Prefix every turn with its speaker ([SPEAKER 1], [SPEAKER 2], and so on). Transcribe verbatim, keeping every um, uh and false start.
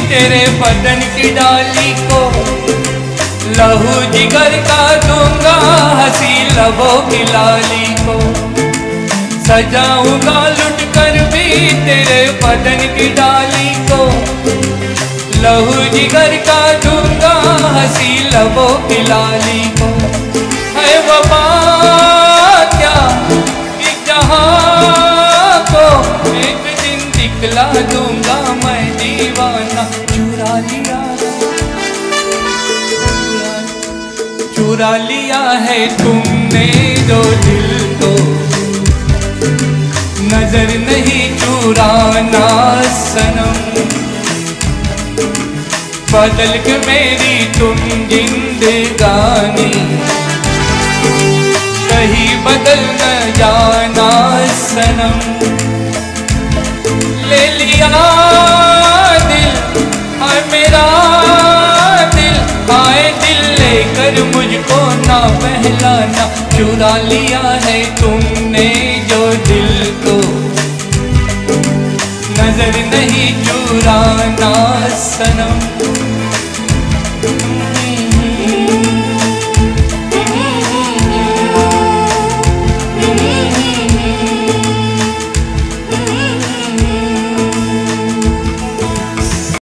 [SPEAKER 1] तेरे बदन की डाली को, लहू जिगर का दूंगा हंसी लबों की लाली को। सजाऊंगा लुट कर भी तेरे बदन की डाली को, लहू जिगर का दूंगा हंसी लबों की लाली को। है वफा क्या कि जहां को एक दिन दिखला दूंगा मैं दीवाना। चुरा लिया चुरा लिया है तुमने जो दिल को, नजर नहीं चुराना सनम। बदल के मेरी तुम जिंदगानी, कहीं बदल न जाना सनम। ले लिया दिल हाय मेरा दिल, आए दिल लेकर मुझको ना पहलाना। चुरा लिया है तुमने जो दिल को, नजर नहीं चुराना सनम।